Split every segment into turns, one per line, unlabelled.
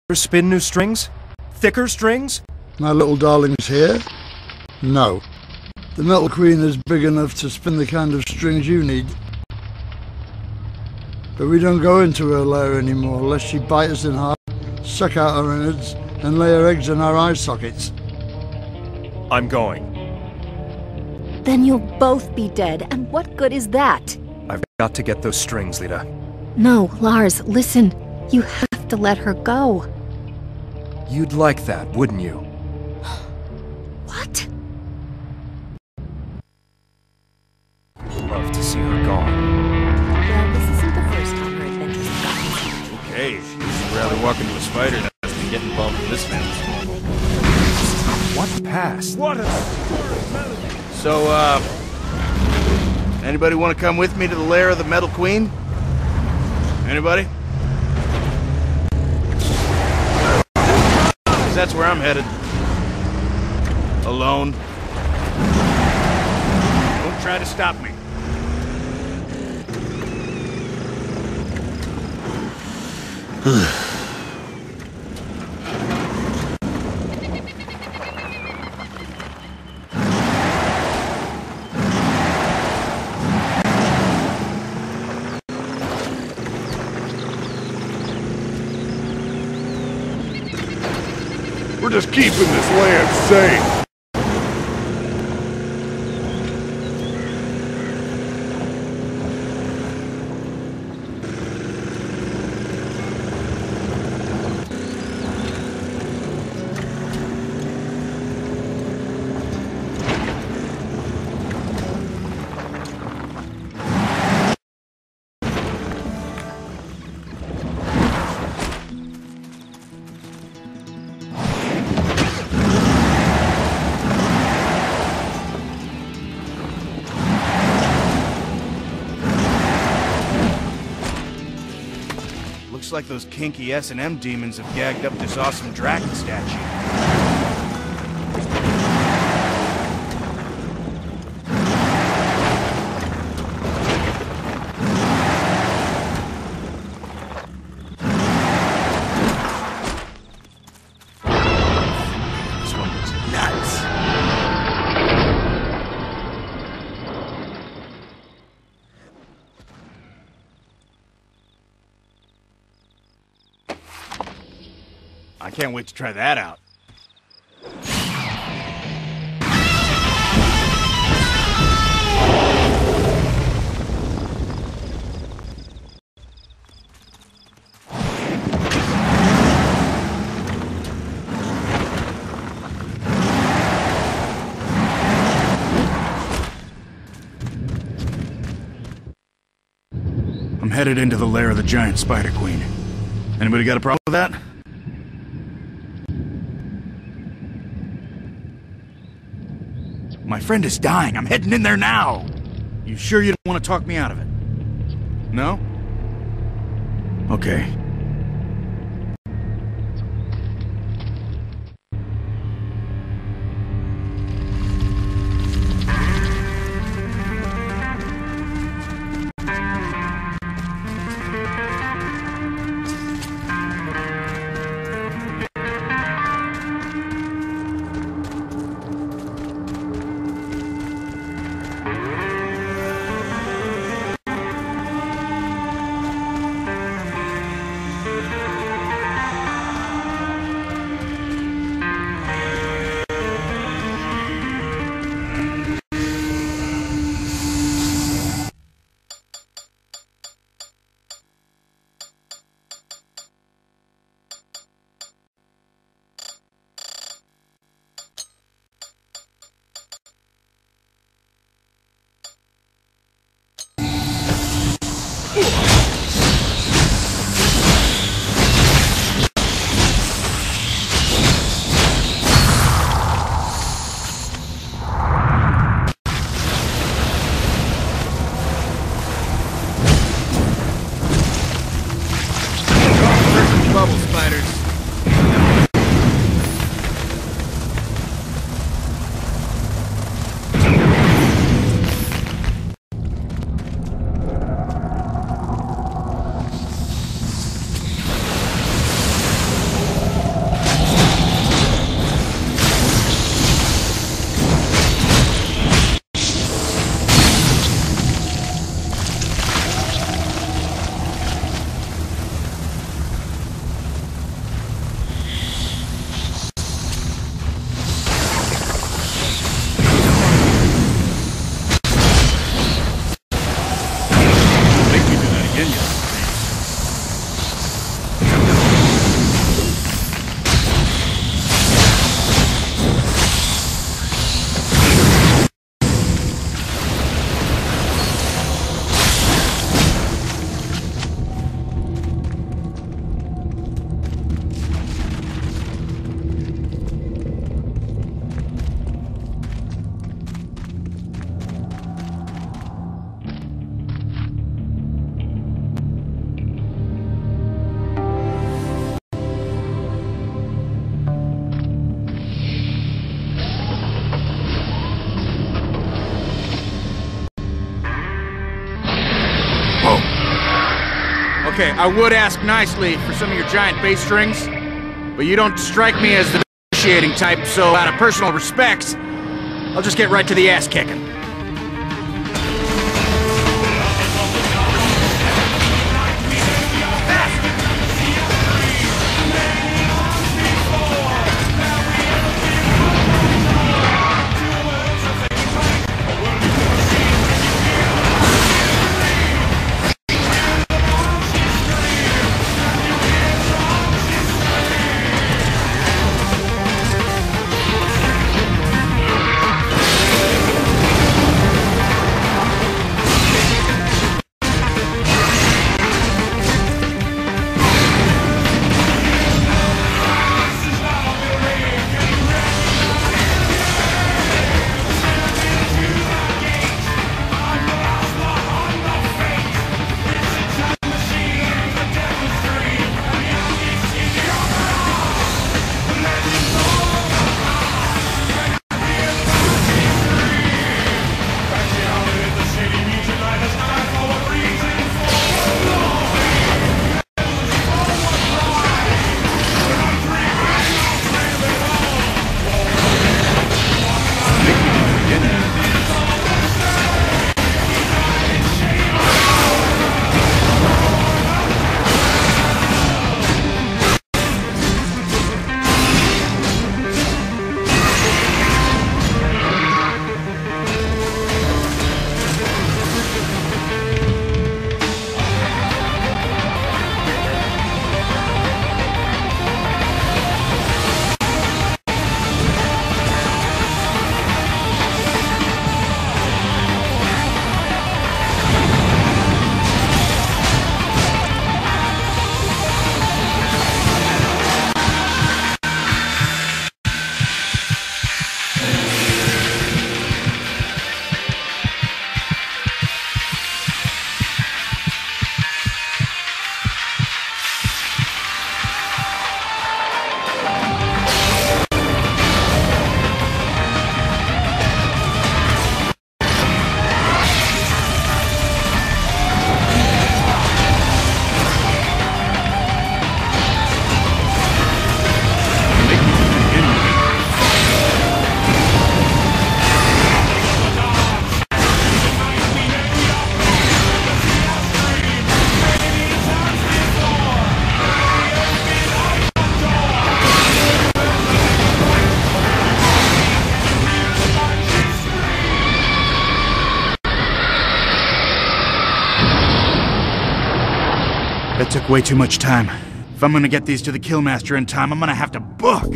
Spin new strings? Thicker strings?
My little darling's here? No. The Metal Queen is big enough to spin the kind of strings you need. But we don't go into her lair anymore unless she bites us in half, suck out our innards, and lay her eggs in our eye sockets.
I'm going.
Then you'll both be dead, and what good is that?
I've got to get those strings, Lita.
No, Lars, listen. You have to let her go.
You'd like that, wouldn't you?
What?
Love to see her gone.
Well, this isn't the first time her adventures have gotten so.
Okay, she'd rather walk into a spider nest than get involved in this mess.
What past?
What a So, anybody want to come with me to the lair of the Metal Queen? Anybody? 'Cause that's where I'm headed. Alone. Don't try to stop me. We're just keeping this land safe. Looks like those kinky S&M demons have gagged up this awesome dragon statue. This one looks nuts. I can't wait to try that out. I'm headed into the lair of the giant Spider Queen. Anybody got a problem with that? My friend is dying. I'm heading in there now. You sure you don't want to talk me out of it? No? Okay. Okay, I would ask nicely for some of your giant bass strings, but you don't strike me as the negotiating type, so out of personal respect, I'll just get right to the ass kicking. That took way too much time. If I'm gonna get these to the Killmaster in time, I'm gonna have to book!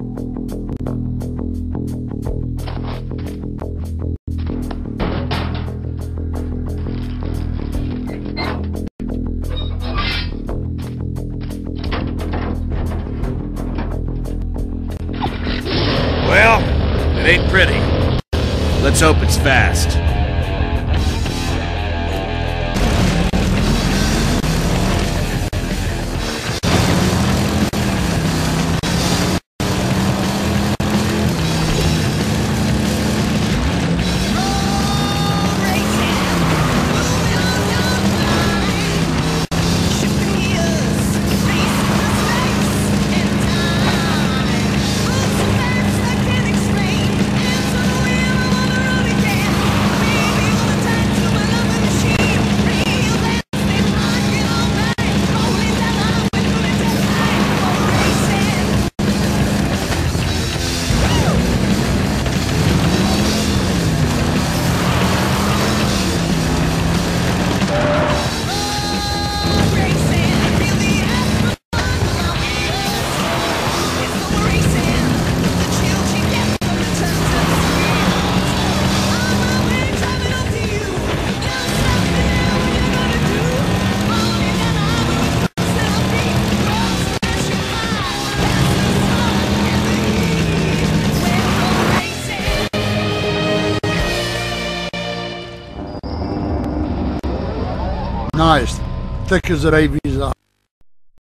Well, it ain't pretty. Let's hope it's fast.
Nice. Thick as the rabies are.